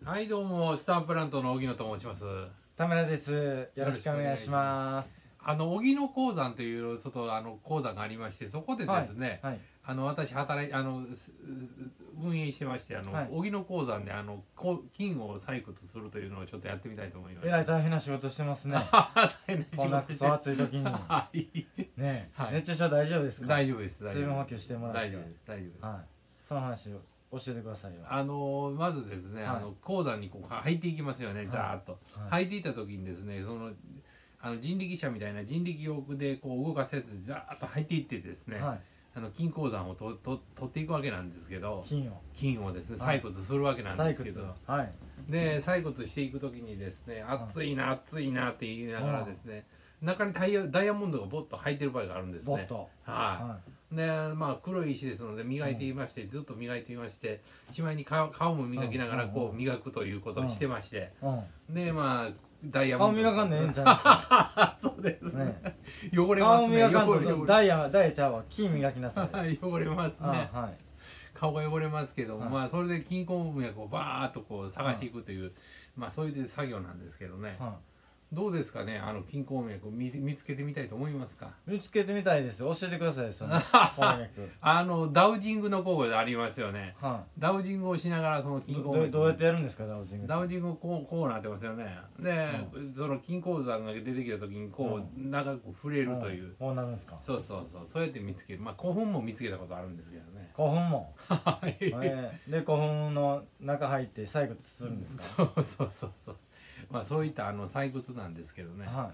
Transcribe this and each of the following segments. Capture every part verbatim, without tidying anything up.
はい、どうもスタンプラントの荻野と申します。 田村です。よろしくお願いします。 あの荻野鉱山というちょっとあの鉱山がありまして、そこでですね、 はいはい、 あの私働いあの運営してまして、あの、はい、荻野鉱山であの金を採掘するというのをちょっとやってみたいと思います。 えらい大変な仕事してますね。 大変な仕事して。 こんなクソ暑い時に。はい、ね、はい、熱中症大丈夫ですか？ 大丈夫です。 水分補給してもらって。 大丈夫です。大丈夫です。 はい。その話を教えてくださいよ。 あのまずですね、はい、あの鉱山にこう入っていきますよね、はい、ザーッと、はい、入っていった時にですね、そのあの人力車みたいな人力用でこう動かせずザーッと入っていってですね、はい、あの金鉱山をとと取っていくわけなんですけど、 金を金をですね採掘するわけなんですけど、はい、で採掘していく時にですね、熱いな熱いなって言いながらですね、中にダイヤ、ダイヤモンドがボッと入ってる場合があるんですね。ボッと。はい。で、まあ黒い石ですので磨いていまして、ずっと磨いていまして、しまいに顔顔も磨きながらこう磨くということをしてまして、で、まあダイヤモンド。 顔磨かんねええんちゃいますか。 そうですね。汚れますね。 顔磨かんとダイヤ、ダイヤちゃうわ。金磨きなさい。 汚れますね。はい。顔が汚れますけども、まあそれで金鉱脈をバーッとこう探していくという、まあそういう作業なんですけどね。どうですかね、あの金鉱脈を 見, 見つけてみたいと思いますか？ 見つけてみたいです。教えてください。その鉱脈。 あのダウジングの工具でありますよね。はあ、ダウジングをしながらその金鉱脈ど, どうやってやるんですか、ダウジング。 ダウジングこうこうなってますよね。で、うん、その金鉱山が出てきた時にこう、うん、長く触れるという。うん、 こうなるんですか。 そうそうそう。そうやって見つける。まあ古墳も見つけたことあるんですけどね。 古墳も。はい。えー、で古墳の中入って採掘するんですか。 そうそうそうそう。まあそういったあの採掘なんですけどね、はい、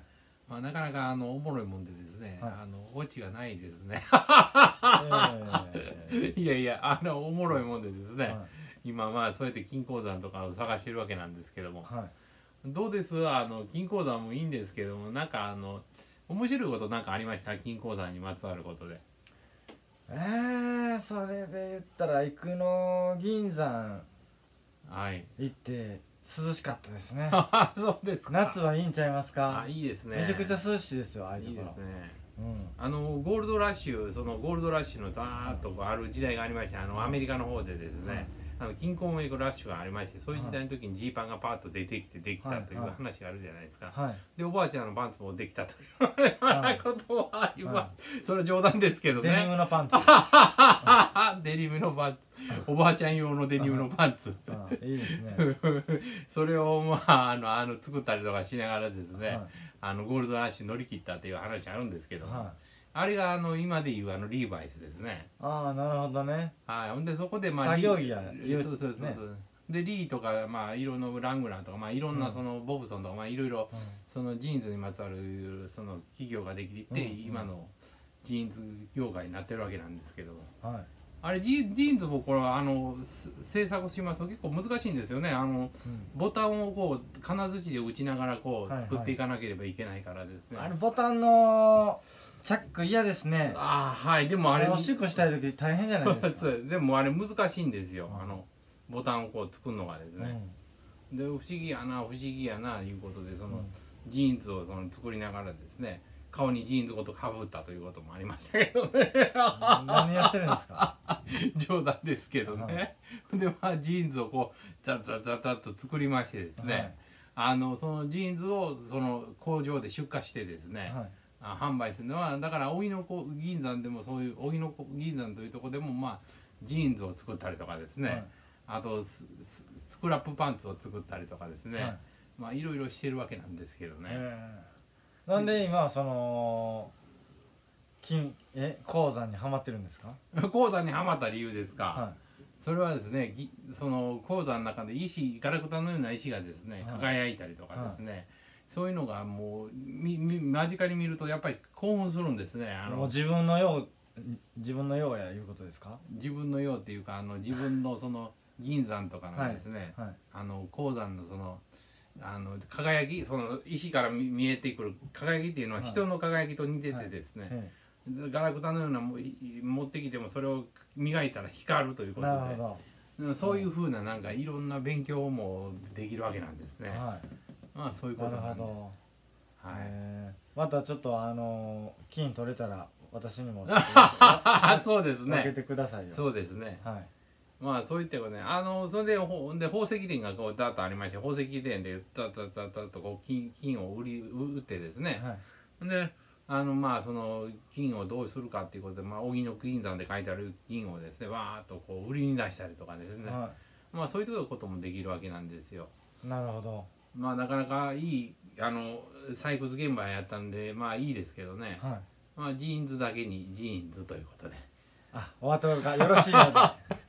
まあなかなかあのおもろいもんでですね、はい、あのオチがないですね。いやいや、あのおもろいもんでですね、はい、今まあそうやって金鉱山とかを探してるわけなんですけども、はい、どうです？あの金鉱山もいいんですけども、なんかあの面白いことなんかありました？金鉱山にまつわることで。 えー、それで言ったら生野銀山行って、はい、涼しかったですね。 そうですか。 夏はいいんちゃいますか。 あ、いいですね。 めちゃくちゃ涼しいですよ。ああいうところ。 いいですね。うん、あのゴールドラッシュ、そのゴールドラッシュのザーッとこうある時代がありまして、あのアメリカの方でですね、あの金鉱脈ラッシュがありまして、そういう時代の時にジーパンがパーッと出てきてできたという話があるじゃないですか。はい、でおばあちゃんのパンツもできたということは今、はい、それは冗談ですけどね。 デニムのパンツ。 デニムのパンツ。おばあちゃん用のデニムのパンツ。 いいですね。 それをまああのあの作ったりとかしながらですね、はい、あのゴールドラッシュ乗り切ったっていう話あるんですけども、はい、あれがあの今でいうあのリーバイスですね。 ああ、なるほどね。 はい。ほんでそこでまあ作業着や。 そうそうそうそう。ね、でリーとかまあ色のラングラーとかまあいろんなそのボブソンとかまあいろいろそのジーンズにまつわるその企業ができて、うん、今のジーンズ業界になってるわけなんですけど。はい。あれ ジ, ジーンズもこれはあの製作しますと結構難しいんですよね。あの、うん、ボタンをこう金槌で打ちながらこう作っていかなければいけないからですね。 はいはい、あれボタンのチャック嫌ですね。 ああ、はい。でもあれおしっこしたい時大変じゃないですか。 でもあれ難しいんですよ、うん、あのボタンをこう作るのがですね、うん、で不思議やな不思議やないうことでその、うん、ジーンズをその作りながらですね、顔にジーンズごとかぶったということもありましたけどね。 何をしてるんですか。 冗談ですけどね。でまあジーンズをこうザッザッザッザッと作りましてですね、はい、あのそのジーンズをその工場で出荷してですね、はい、販売するのはだから荻野銀山でもそういう荻野銀山というところでもまあジーンズを作ったりとかですね、はい、あと ス, スクラップパンツを作ったりとかですね、はい、まあいろいろしてるわけなんですけどね。 なんで今その金え鉱山にはまってるんですか。 鉱山にはまった理由ですか。はい、それはですね、その鉱山の中で石ガラクタのような石がですね、はい、輝いたりとかですね、はい、そういうのがもうみみ間近に見るとやっぱり興奮するんですね。あのもう自分のよう自分のようやいうことですか。 自分のようっていうかあの自分のその銀山とかのですね、はいはい、あの鉱山のそのあの輝き、その石から見えてくる輝きっていうのは人の輝きと似ててですね、はいはい、ガラクタのようなも持ってきてもそれを磨いたら光るということで、そういうふうななんかいろんな勉強もできるわけなんですね。はい、まあそういうことなんです。なるほど。 はい。またちょっとあの金取れたら私にもそうですね。 分けてくださいよ。 そうですね。はい。 まあそういったことね、あのそれでほで宝石店がこうダーッとありまして、宝石店でザッザッザッザッとこう金金を売り売ってですね、はい、であのまあその金をどうするかっていうことで、まあ、荻野金山で書いてある金をですねわーっとこう売りに出したりとかですね、はい、まあそういうこともできるわけなんですよ。 なるほど。 まあなかなかいいあの採掘現場やったんでまあいいですけどね、はい、まあジーンズだけにジーンズということで、 あ、お後がよろしいので